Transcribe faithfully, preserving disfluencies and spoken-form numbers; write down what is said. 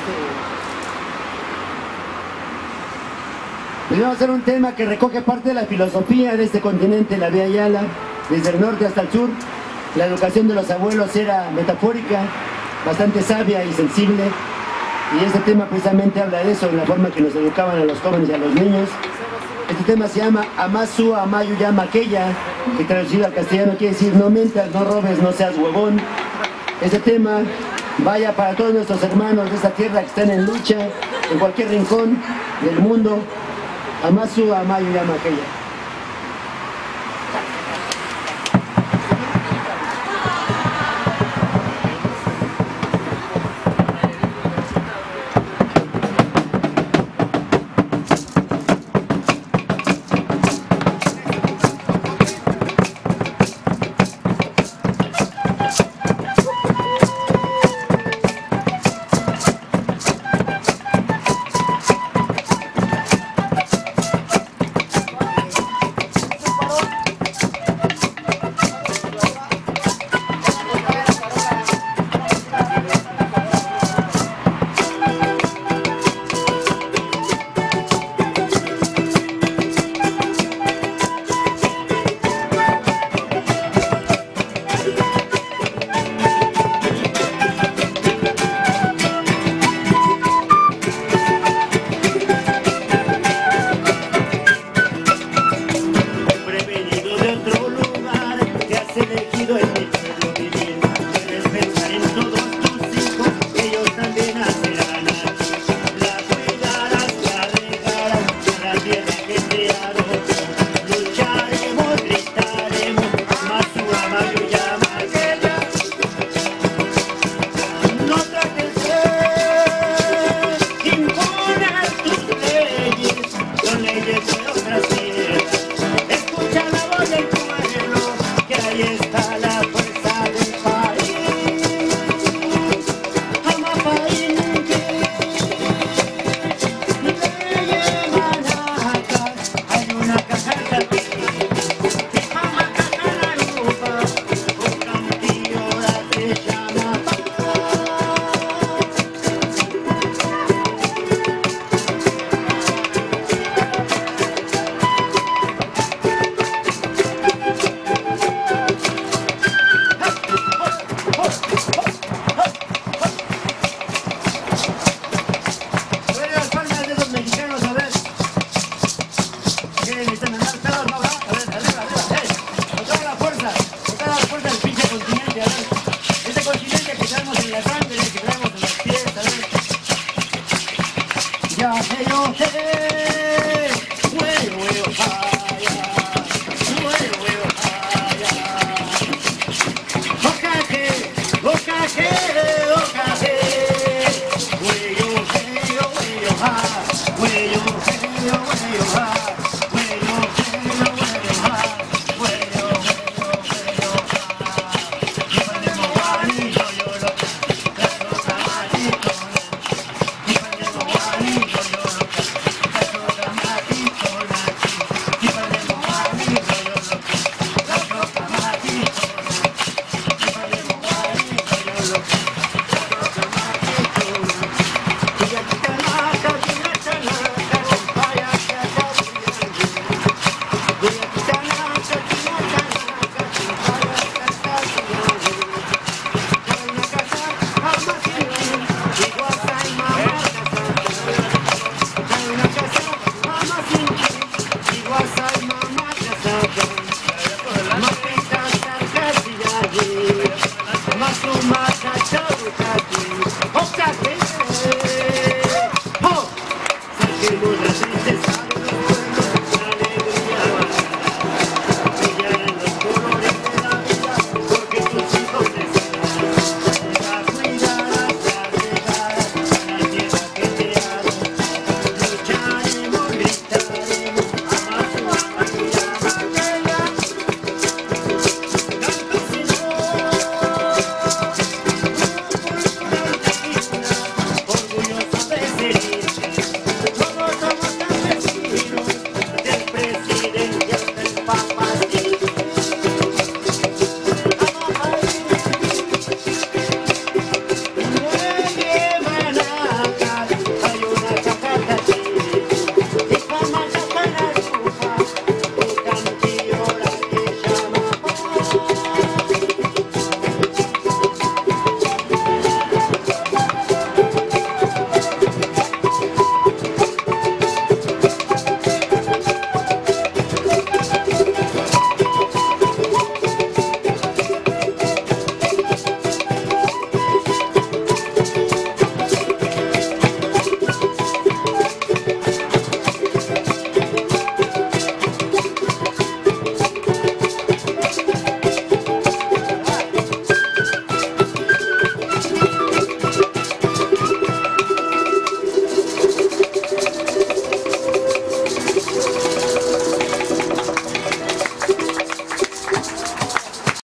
Pues vamos a hacer un tema que recoge parte de la filosofía de este continente, la Vía Yala, desde el norte hasta el sur. La educación de los abuelos era metafórica, bastante sabia y sensible, y este tema precisamente habla de eso, en la forma que nos educaban a los jóvenes y a los niños. Este tema se llama Amasu Amayu Llama Aquella, que traducido al castellano quiere decir no mientas, no robes, no seas huevón. Este tema vaya para todos nuestros hermanos de esta tierra que están en lucha, en cualquier rincón del mundo. Amasu Amayu Llama Aquella. Hey, yo, hey.